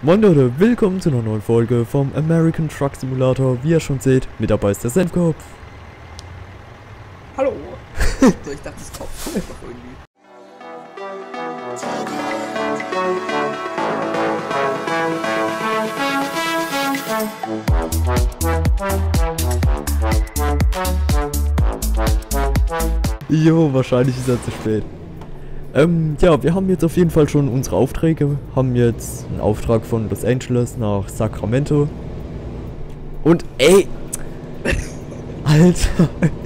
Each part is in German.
Moin Leute, willkommen zu einer neuen Folge vom American Truck Simulator. Wie ihr schon seht, mit dabei ist der Senfkopf. Hallo! So, ich dachte, das Kopf kommt noch irgendwie. Jo, wahrscheinlich ist er zu spät. Ja, wir haben jetzt auf jeden Fall schon unsere Aufträge. Haben jetzt einen Auftrag von Los Angeles nach Sacramento. Und ey! Alter!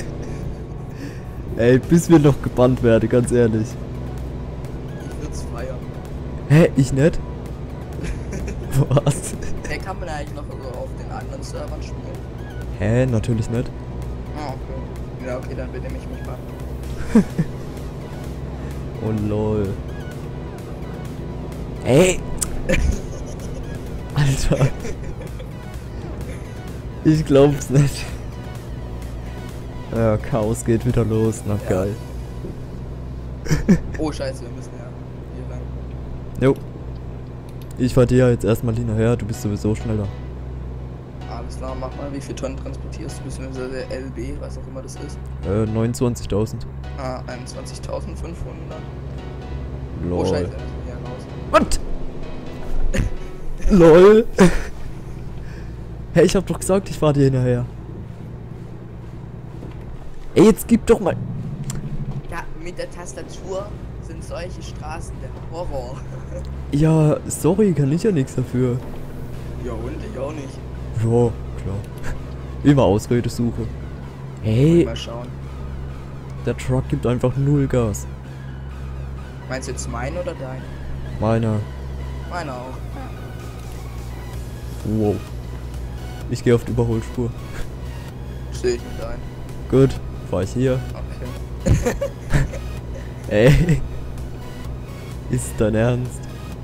Ey, bis wir noch gebannt werden, ganz ehrlich. Ich würd's feiern. Hä, ich nicht? Was? Hey, kann man eigentlich noch so auf den anderen Servern spielen? Hä, natürlich nicht. Ah, okay. Ja, okay, dann bitte mich mal. Oh lol. Ey! Alter! Ich glaub's nicht. Ja, Chaos geht wieder los, na Ja. geil. Oh, scheiße, wir müssen ja hier lang. Jo. Ich fahr dir jetzt erstmal hinterher, du bist sowieso schneller. Alles klar, mach mal, wie viel Tonnen transportierst du, beziehungsweise LB, was auch immer das ist. 29.000. Ah, 21.500. Oh, Lol. scheiße, da müssen wir ja raus. Was? LOL. Hey, ich hab doch gesagt, ich fahr dir hinterher. Ey, jetzt gib doch mal... Ja, mit der Tastatur sind solche Straßen der Horror. Ja, sorry, kann ich ja nichts dafür. Ja, und ich auch nicht. Ja, klar. Immer Ausrede suche. Hey, Mal schauen. der Truck gibt einfach null Gas. Meinst du jetzt mein oder dein? Meiner. Meiner auch. Wow. Ich gehe auf die Überholspur. Stehe ich mit ein. Gut, fahr ich hier. Okay. Ey. Ist dein Ernst?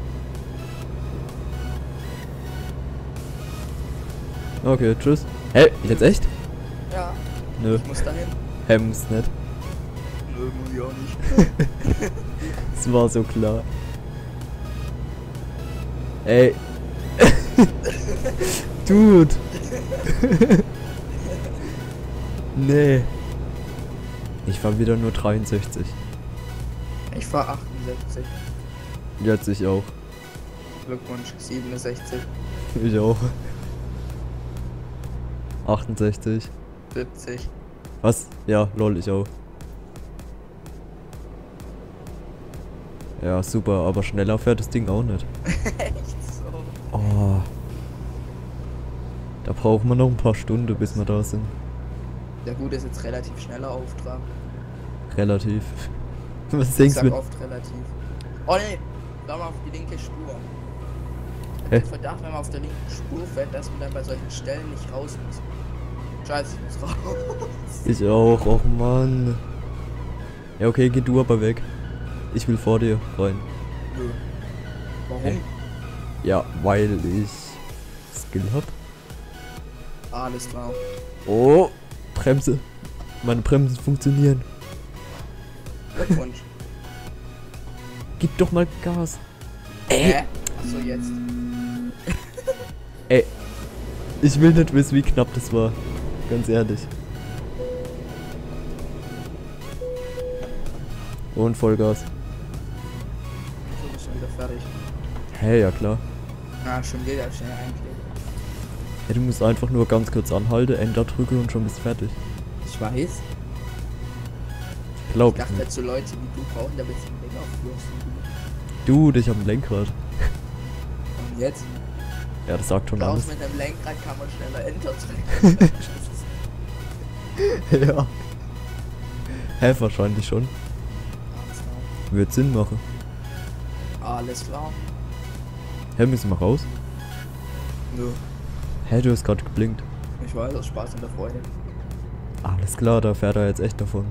Okay, tschüss. Hä? Jetzt echt? Ja, Nö. ich muss dahin. Muss nicht. Nö, muss ich auch nicht. Das war so klar. Ey. Dude. Nee. Ich fahr wieder nur 63. Ich fahr 68. Jetzt ich auch. Glückwunsch, 67, Ich auch. 68. 70. Was? Ja, lol, ich auch. Ja, super, aber schneller fährt das Ding auch nicht. Echt so? Oh. Da brauchen wir noch ein paar Stunden, bis wir da sind. Ja gut, ist jetzt relativ schneller Auftrag. Relativ. Was Ich denkst sag du? oft relativ. Oh ne, schau mal auf die linke Spur. Ich hab Hä? den Verdacht, wenn man auf der linken Spur fährt, dass man dann bei solchen Stellen nicht raus muss. Scheiße, ich muss raus. Ich auch, och Mann. Ja, okay, geh du aber weg. Ich will vor dir rein. Nö. Warum? Hä? Ja, weil ich Skill hab. Alles klar. Oh, Bremse. Meine Bremsen funktionieren. Glückwunsch. Gib doch mal Gas. Hä? Achso, jetzt. Ey. Ich will nicht wissen, wie knapp das war. Ganz ehrlich. Und Vollgas. So, bist schon wieder fertig. Hey, ja klar. Ah, schon wieder schnell einkleben. Ja, du musst einfach nur ganz kurz anhalten, Enter drücken und schon bist fertig. Ich weiß. Glaub Ich ich dachte, nicht. so Leute wie du brauchen da ein bisschen länger Fluss. Dude, ich hab ein Lenkrad. Und jetzt? Ja, das sagt schon Raus alles. mit dem Lenkrad kann man schneller Enter drücken. Ja. Hä, wahrscheinlich schon. Alles klar. Wird Sinn machen. Alles klar. Hä, müssen wir raus? Nö. Hä, du hast gerade geblinkt. Ich weiß, aus Spaß und der Freude. Alles klar, da fährt er jetzt echt davon.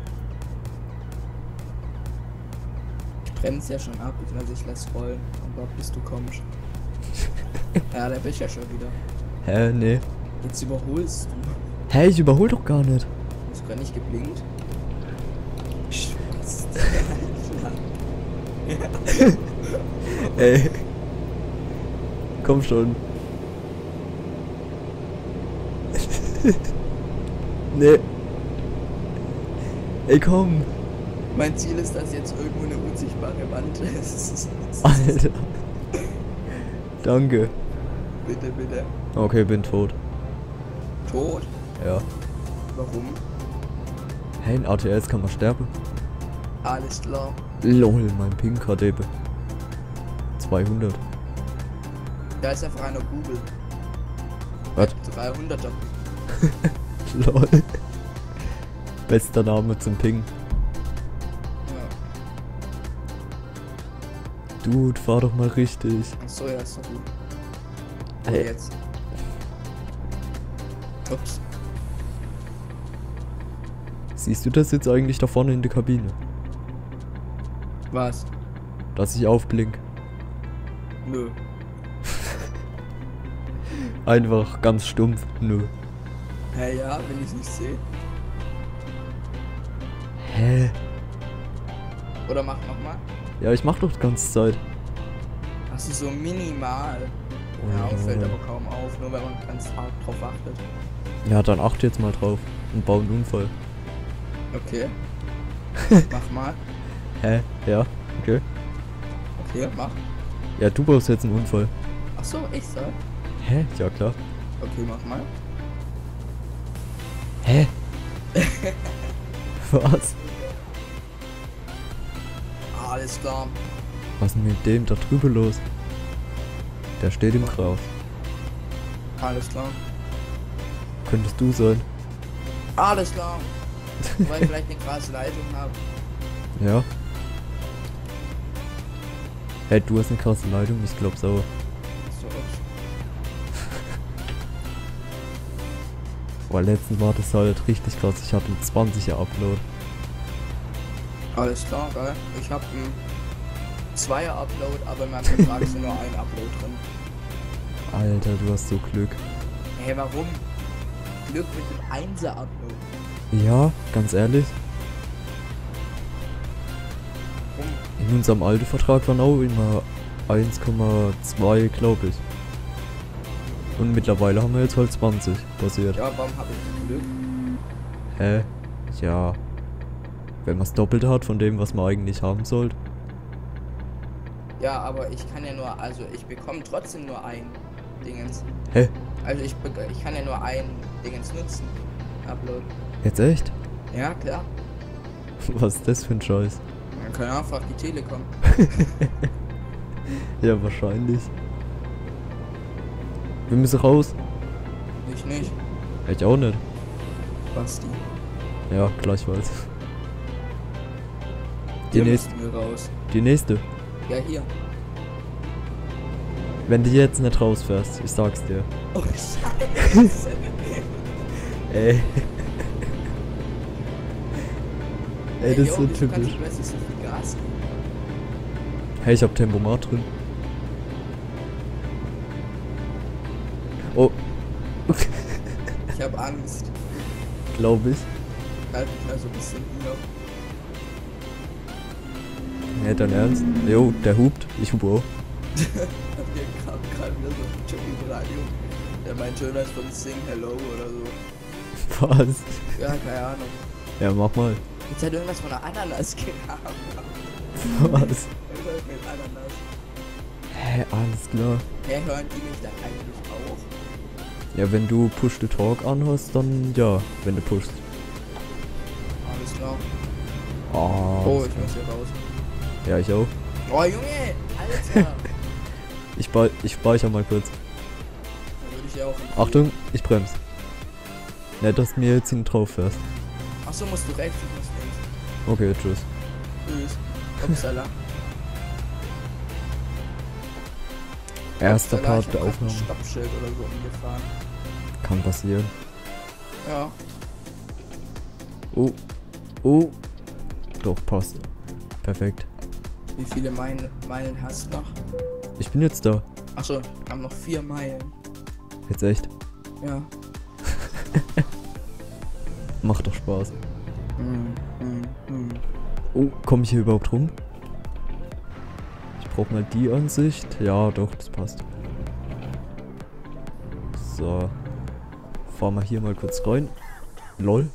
Ich bremse ja schon ab, beziehungsweise ich lass rollen. Und dort bis du kommst. Ja, da bin ich ja schon wieder. Hä, nee. Jetzt überholst du. Hä, ich überhol doch gar nicht. Hast du gar nicht geblinkt? Scheiße. Ey. Komm schon. Nee. Ey, komm. Mein Ziel ist, dass jetzt irgendwo eine unsichtbare Wand ist. Alter. Danke. Bitte, bitte. Okay, bin tot. Tot? Ja. Warum? Hey, in ATS kann man sterben. Alles klar. LOL, mein Ping hat eben 200. Da ist einfach einer Google. Was? 300er. LOL. Bester Name zum Ping. Ja. Dude, fahr doch mal richtig. Achso, ja, ist doch gut. Oh, Ey. jetzt. Ups. Siehst du das jetzt eigentlich da vorne in der Kabine? Was? Dass ich aufblink. Nö. Einfach ganz stumpf. Nö. Hä, ja, wenn ich nicht sehe. Hä? Oder mach nochmal. Ja, ich mach doch die ganze Zeit. Hast du so minimal. Ja, fällt aber kaum auf, nur wenn man ganz hart drauf achtet. Ja, dann achte jetzt mal drauf und bau einen Unfall. Okay. Mach mal. Hä? Ja, okay. Okay, mach. Ja, du baust jetzt einen Unfall. Achso, ich soll. Hä? Ja, klar. Okay, mach mal. Hä? Was? Alles klar. Was ist denn mit dem da drüber los? Der steht im Gras. Alles klar. Könntest du sein. Alles klar. Weil ich vielleicht eine krasse Leitung habe. Ja. Hey, du hast eine krasse Leitung, ich glaub's auch. So, Weil letztens war das halt richtig krass. Ich hatte einen 20er Upload. alles klar, geil. Ich habe einen 2er Upload, aber in meinem Vertrag ist nur ein Upload drin. Alter, du hast so Glück. Hey, warum? Glück mit dem 1er Upload. Ja, ganz ehrlich. Warum? In unserem alten Vertrag waren auch immer 1,2, glaube ich. Und mittlerweile haben wir jetzt halt 20 passiert. Ja, warum habe ich Glück? Hä? Ja. Wenn man es doppelt hat von dem, was man eigentlich haben sollte. Ja, aber ich kann ja nur, also ich bekomme trotzdem nur ein Dingens. Hä? Also ich kann ja nur ein Dingens nutzen. Upload. Jetzt echt? Ja, klar. Was ist das für ein Scheiß? Man kann einfach die Telekom. Ja, wahrscheinlich. Wir müssen raus. Ich nicht. Ich auch nicht. Basti. Ja, gleichfalls. Die Hier nächste. müssen wir raus. Die nächste. Ja, hier. Wenn du jetzt nicht rausfährst, ich sag's dir. Oh, Scheiße. Ey. Ey, das ist so yo, wieso kannst typisch. du plötzlich so viel Gas geben? Hey, ich hab Tempomat drin. Oh. Ich hab Angst. Glaube ich. Halt mich mal so ein bisschen hier. Ja, dein Ernst? Jo, der hupt. Ich hupe auch. Hab hier gerade wieder so ein Typ im Radio. Der meint schon was von Sing Hello oder so. Was? Ja, keine Ahnung. Ja, mach mal. Jetzt hat irgendwas von einer Ananas gehabt. Was? Irgendwas mit Ananas. Hä, alles klar. Hä, hören die mich dann eigentlich auch? Ja, wenn du Push the Talk anhast, dann ja, wenn du pushst. Alles klar. Oh, Ich muss hier raus. ja, ich auch. Oh, Junge! Alter! Ich speichere mal kurz. Dann würde ich ja auch. Achtung, ich bremse. Nicht, dass du mir jetzt hin drauf fährst. Achso, musst du rechts, ich muss links. Okay, tschüss. Tschüss. Upsala. Erster Upsala, Part ich der hab grad ein Aufnahme. Stoppschild oder so umgefahren. Kann passieren. Ja. Oh. Oh. Doch, passt. Perfekt. Wie viele Meilen hast du noch? Ich bin jetzt da. Achso, haben noch 4 Meilen. Jetzt echt. Ja. Macht doch Spaß. Hm. Oh, komme ich hier überhaupt rum? Ich brauche mal die Ansicht. Ja, doch, das passt. So. Fahren wir hier mal kurz rein. Lol.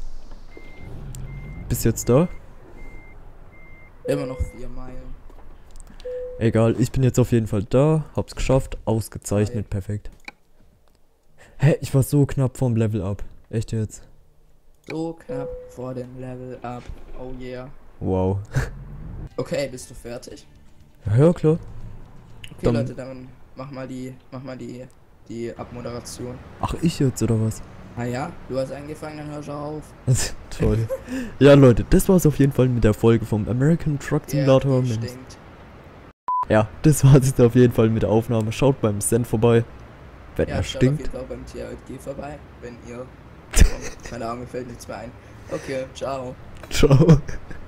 Bist jetzt da? Immer noch 4 Meilen. Egal, ich bin jetzt auf jeden Fall da. Hab's geschafft. Ausgezeichnet, perfekt. Hä, ich war so knapp vom Level up. Echt jetzt? So knapp vor dem Level up. Oh yeah. Wow. Okay, bist du fertig? Ja, klar. Okay, Dann- Leute, dann mach mal die Abmoderation. Ach, ich jetzt oder was? Ah ja, du hast angefangen, dann hör schon auf. Toll. Ja, Leute, das war's auf jeden Fall mit der Folge vom American Truck Simulator. Die Mensch. stinkt. Ja, das war's jetzt auf jeden Fall mit der Aufnahme. Schaut beim Zen vorbei. Wenn Ja, er schaut auf stinkt. jeden Fall beim TRG vorbei, wenn ihr... Keine Ahnung, mir fällt nichts mehr ein. Okay, ciao. Ciao.